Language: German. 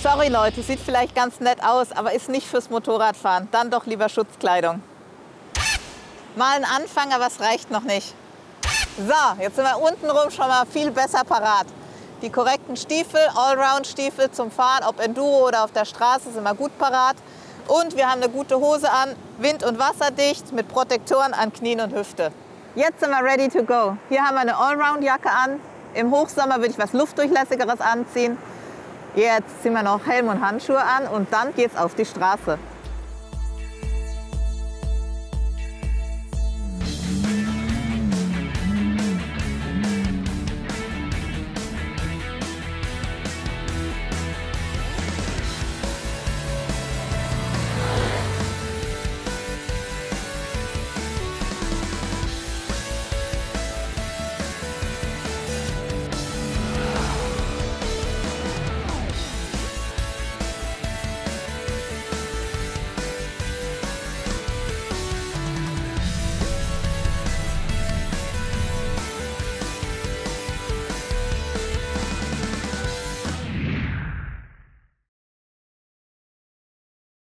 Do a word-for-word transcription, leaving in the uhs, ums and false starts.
Sorry Leute, sieht vielleicht ganz nett aus, aber ist nicht fürs Motorradfahren. Dann doch lieber Schutzkleidung. Mal ein Anfang, aber es reicht noch nicht. So, jetzt sind wir untenrum schon mal viel besser parat. Die korrekten Stiefel, Allround-Stiefel zum Fahren, ob Enduro oder auf der Straße, sind wir gut parat. Und wir haben eine gute Hose an, wind- und wasserdicht, mit Protektoren an Knien und Hüfte. Jetzt sind wir ready to go. Hier haben wir eine Allround-Jacke an. Im Hochsommer würde ich was Luftdurchlässigeres anziehen. Jetzt ziehen wir noch Helm und Handschuhe an und dann geht's auf die Straße.